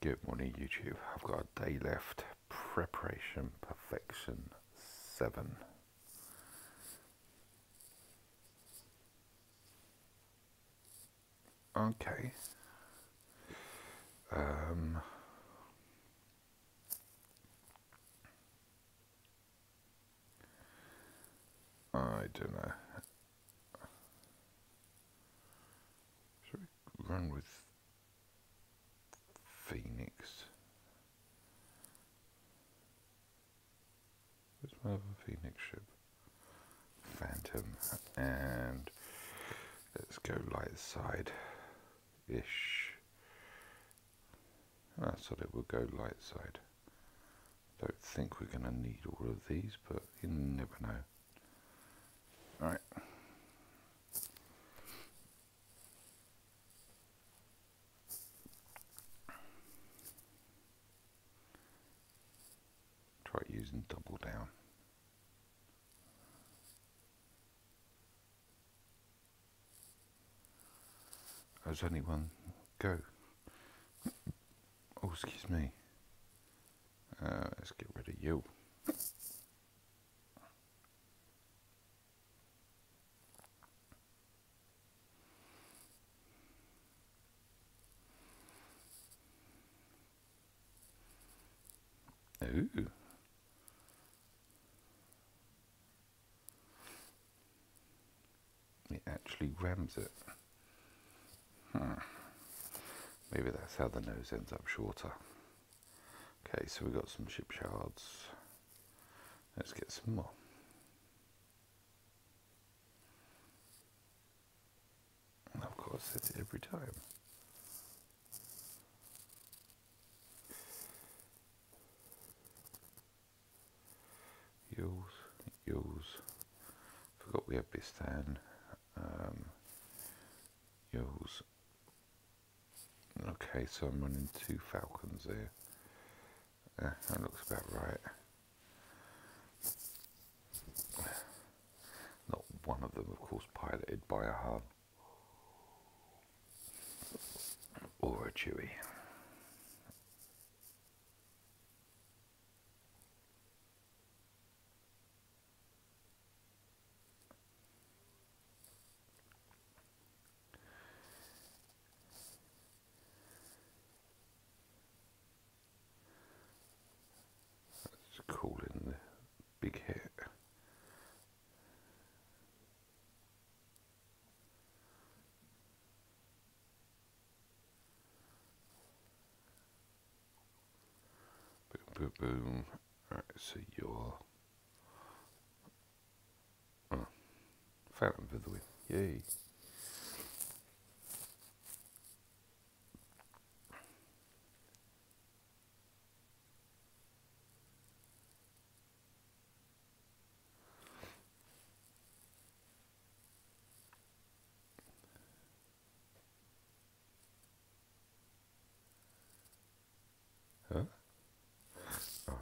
Good morning, YouTube. I've got a day left. Preparation Perfection 7. Okay. I don't know. Should we run with Phoenix? Where's my other Phoenix ship? Phantom. And let's go light side-ish. I thought it would go light side. Don't think we're going to need all of these, but you never know. Alright. Try using double down. There's only one go. Oh, excuse me. Let's get rid of you. Ooh. It actually rams it. Maybe that's how the nose ends up shorter. Okay, so we've got some ship shards. Let's get some more. Of course, it's every time. Yules. Forgot we have Bistan. Yules. Okay, so I'm running 2 Falcons there. That looks about right. Not one of them, of course, piloted by a Han or a Chewie. Let's call in the big hit. Boom, boom, boom. Alright, so you're Phantom for the win. Yay. Huh? Oh.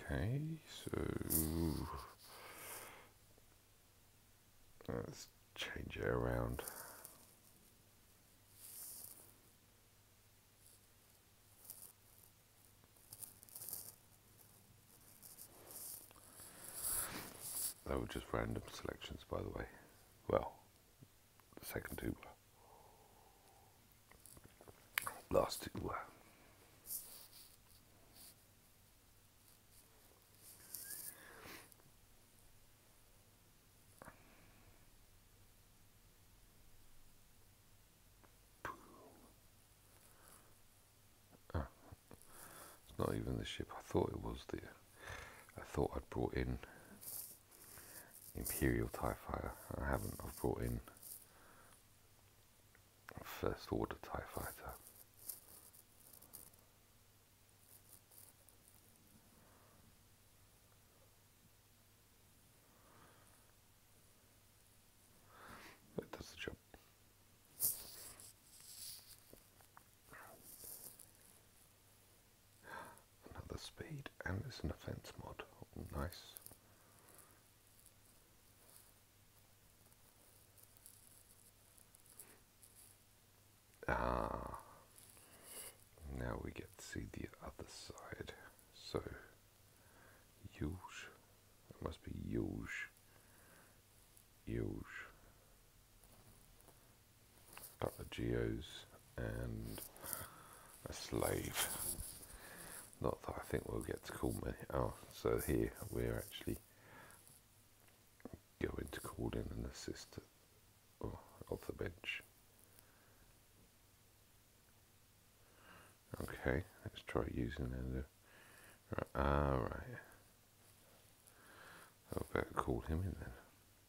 Okay, so let's change it around. They were just random selections, by the way. Well, the second two were. Last two were. Oh, it's not even the ship. I thought it was the. I thought I'd brought in Imperial TIE Fighter. I haven't. I've brought in First Order TIE Fighter. It does the job. Another speed, and it's an offense mod. Nice. Ah, now we get to see the other side. So, Yuge. It must be Yuge. Yuge. A couple of Geos and a slave. Not that I think we'll get to call many. Oh, so here we're actually going to call in an assistant of the bench. Okay, let's try using it. Right, right. I better call him in then.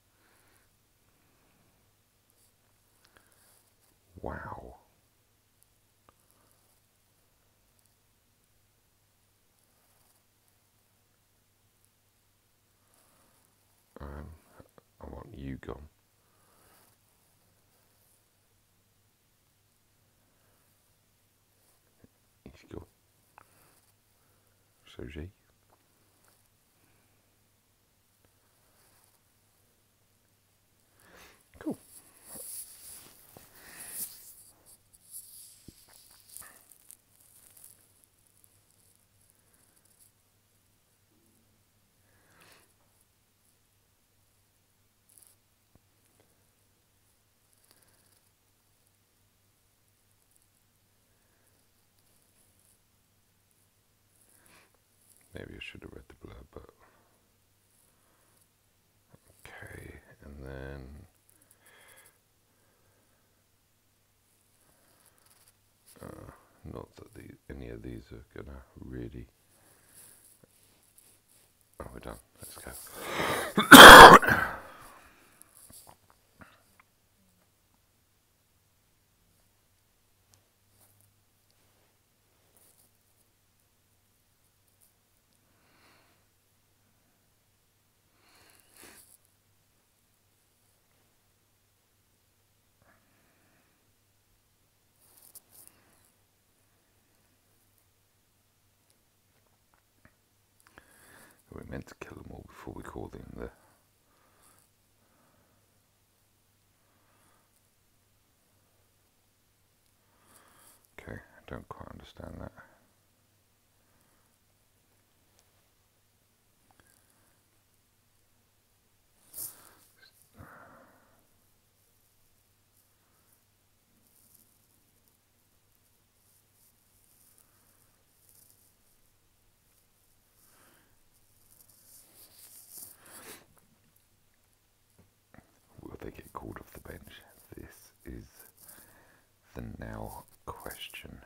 Wow. I want you gone. He's gone. So G. Cool. Maybe I should have read the blurb, but okay. And then not that any of these are gonna really. Oh, we're done. Let's go. We're meant to kill them all before we call them the. Okay, I don't quite understand that. Will they get called off the bench? This is the now question.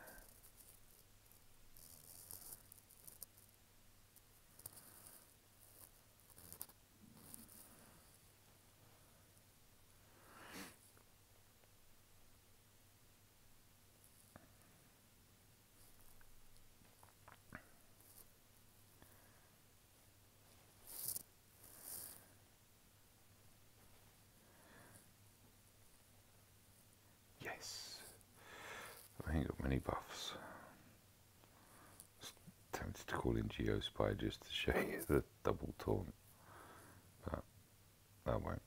Yes. I ain't got many buffs. Tempted to call in GeoSpy just to show you the double taunt, but I won't.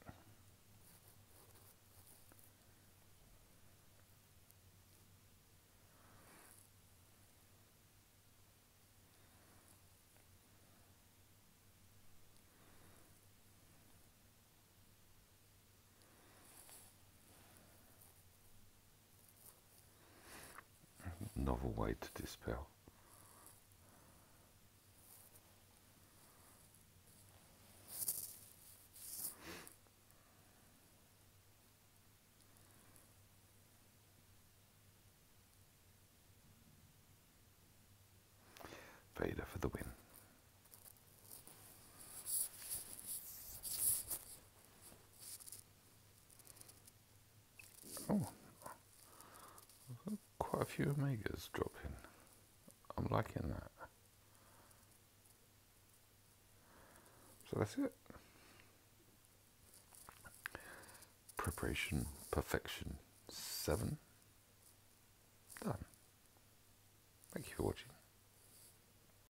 Novel way to dispel. Vader for the win. Oh, quite a few Omegas dropping. I'm liking that. So that's it. Preparation Perfection 7. Done. Thank you for watching.